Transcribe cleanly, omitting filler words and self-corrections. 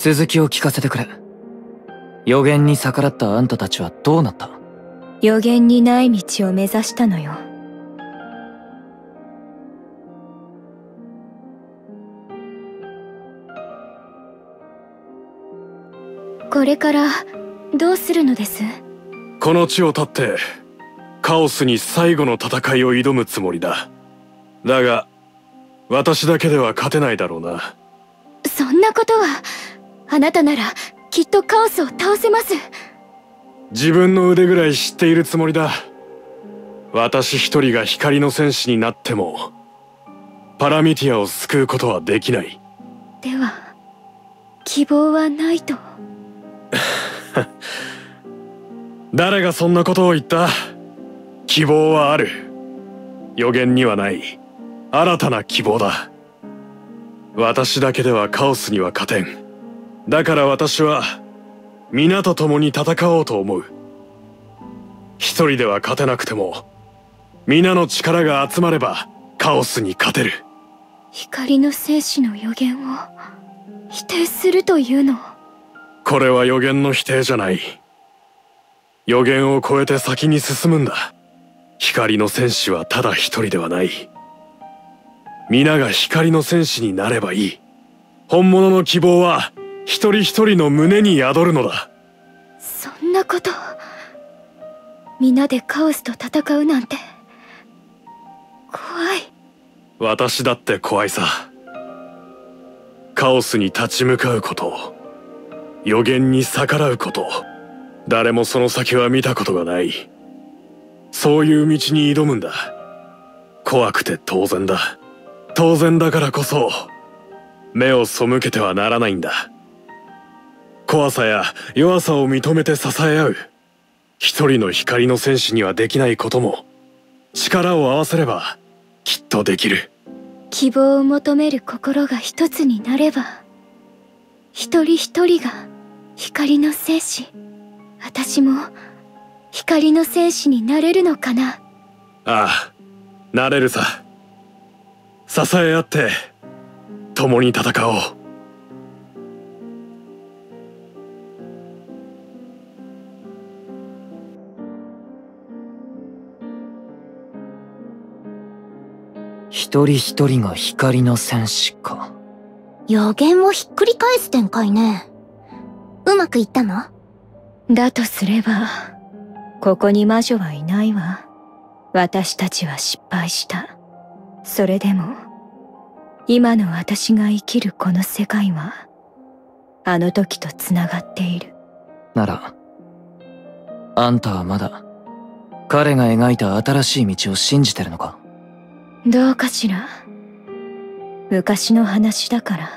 続きを聞かせてくれ。予言に逆らったあんたたちはどうなった？ 予言にない道を目指したのよ。これからどうするのです？ この地を立ってカオスに最後の戦いを挑むつもりだ。だが私だけでは勝てないだろうな。 そんなことは。あなたならきっとカオスを倒せます。 自分の腕ぐらい知っているつもりだ。私一人が光の戦士になってもパラミティアを救うことはできない。 では希望はないと？ 誰がそんなことを言った？希望はある。予言にはない新たな希望だ。私だけではカオスには勝てん。だから私は皆と共に戦おうと思う。一人では勝てなくても皆の力が集まればカオスに勝てる。 光の戦士の予言を否定するというの？ これは予言の否定じゃない。予言を超えて先に進むんだ。光の戦士はただ一人ではない。皆が光の戦士になればいい。本物の希望は一人一人の胸に宿るのだ。 そんなこと。皆でカオスと戦うなんて怖い。 私だって怖いさ。カオスに立ち向かうこと、予言に逆らうこと、誰もその先は見たことがない。そういう道に挑むんだ。怖くて当然だ。当然だからこそ目を背けてはならないんだ。怖さや弱さを認めて支え合う。一人の光の戦士にはできないことも力を合わせればきっとできる。 希望を求める心が一つになれば一人一人が光の戦士。私も光の戦士になれるのかな？ ああ、なれるさ。支え合って共に戦おう。 一人一人が光の戦士か。 予言をひっくり返す展開ね。うまくいったの？ だとすればここに魔女はいないわ。私たちは失敗した。それでも今の私が生きるこの世界はあの時とつながっている。 ならあんたはまだ彼が描いた新しい道を信じてるのか？ どうかしら。昔の話だから。